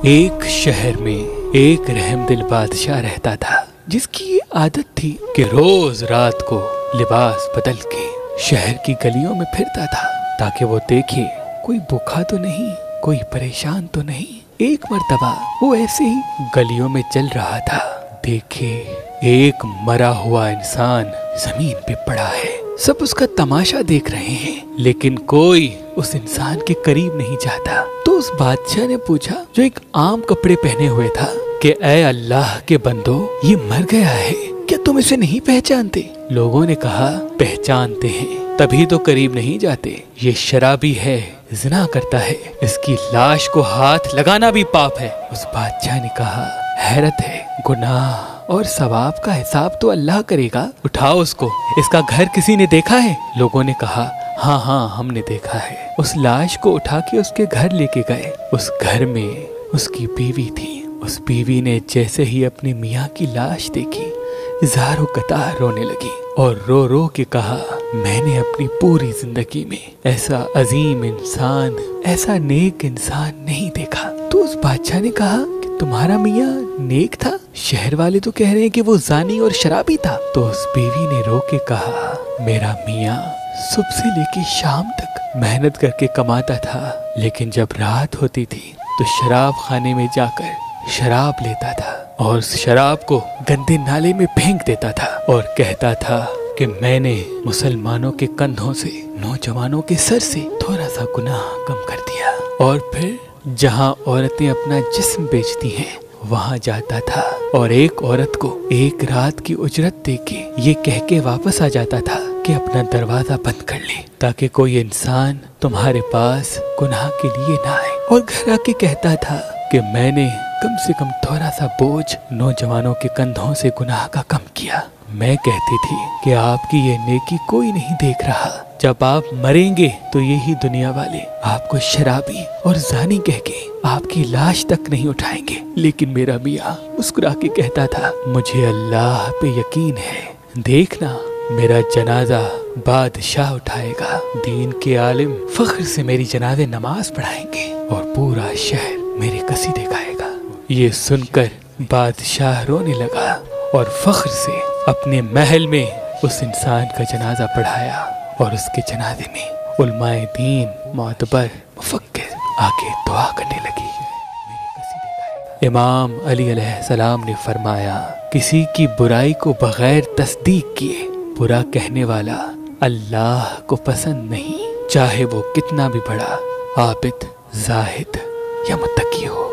ایک شہر میں ایک رحمدل بادشاہ رہتا تھا، جس کی عادت تھی کہ روز رات کو لباس بدل کے شہر کی گلیوں میں پھرتا تھا تاکہ وہ دیکھے کوئی بھوکا تو نہیں، کوئی پریشان تو نہیں۔ ایک مرتبہ وہ ایسے ہی گلیوں میں چل رہا تھا، دیکھے ایک مرا ہوا انسان زمین پہ پڑا ہے۔ سب اس کا تماشا دیکھ رہے ہیں، لیکن کوئی اس انسان کے قریب نہیں جاتا۔ تو اس بادشاہ نے پوچھا، جو ایک عام کپڑے پہنے ہوئے تھا، کہ اے اللہ کے بندو، یہ مر گیا ہے، کیا تم اسے نہیں پہچانتے؟ لوگوں نے کہا، پہچانتے ہیں، تبھی تو قریب نہیں جاتے۔ یہ شرابی ہے، زنا کرتا ہے، اس کی لاش کو ہاتھ لگانا بھی پاپ ہے۔ اس بادشاہ نے کہا، حیرت ہے، گناہ اور ثواب کا حساب تو اللہ کرے گا، اٹھاؤ اس کو۔ اس کا گھر کسی نے دیکھا ہے؟ لوگوں نے کہا، ہاں ہاں ہم نے دیکھا ہے۔ اس لاش کو اٹھا کے اس کے گھر لے کے گئے۔ اس گھر میں اس کی بیوی تھی۔ اس بیوی نے جیسے ہی اپنے میاں کی لاش دیکھی، زار و قطار رونے لگی اور رو رو کے کہا، میں نے اپنی پوری زندگی میں ایسا عظیم انسان، ایسا نیک انسان نہیں دیکھا۔ تو اس بادشاہ نے کہا کہ تمہارا میاں نیک تھا؟ شہر والے تو کہہ رہے ہیں کہ وہ زانی اور شرابی تھا۔ تو اس بیوی نے رو کے کہا، میرا میاں صبح سے لے کے شام تک محنت کر کے کماتا تھا، لیکن جب رات ہوتی تھی تو شراب خانے میں جا کر شراب لیتا تھا اور اس شراب کو گندے نالے میں پھینک دیتا تھا اور کہتا تھا کہ میں نے مسلمانوں کے کندھوں سے، نوجوانوں کے سر سے تھوڑا سا گناہ کم کر دیا۔ اور پھر جہاں عورتیں اپنا جسم بیچتی ہیں وہاں جاتا تھا اور ایک عورت کو ایک رات کی اجرت دے کے یہ کہہ کے واپس آ جاتا تھا کہ اپنا دروازہ بند کر لے تاکہ کوئی انسان تمہارے پاس گناہ کے لیے نہ آئے۔ اور گھر آ کے کہتا تھا کہ میں نے کم سے کم تھوڑا سا بوجھ نوجوانوں کے کندھوں سے گناہ کا کم کیا۔ میں کہتی تھی کہ آپ کی یہ نیکی کوئی نہیں دیکھ رہا، جب آپ مریں گے تو یہی دنیا والے آپ کو شرابی اور زانی کہہ کے آپ کی لاش تک نہیں اٹھائیں گے۔ لیکن میرا میاں مسکرا کے کہتا تھا، مجھے اللہ پہ یقین ہے، دیکھنا میرا جنازہ بادشاہ اٹھائے گا، دین کے عالم فخر سے میری جنازے نماز پڑھائیں گے اور پورا شہر میرے قصیدے گائے گا۔ یہ سن کر بادشاہ رونے لگا اور فخر سے اپنے محل میں اس انسان کا جنازہ پڑھایا اور اس کے جنازے میں علماء دین، معتبر، مفکر آگے دعا کرنے لگی۔ امام علی علیہ السلام نے فرمایا، کسی کی برائی کو بغیر تصدیق کیے برا کہنے والا اللہ کو پسند نہیں، چاہے وہ کتنا بھی بڑا عابد، زاہد یا متقی ہو۔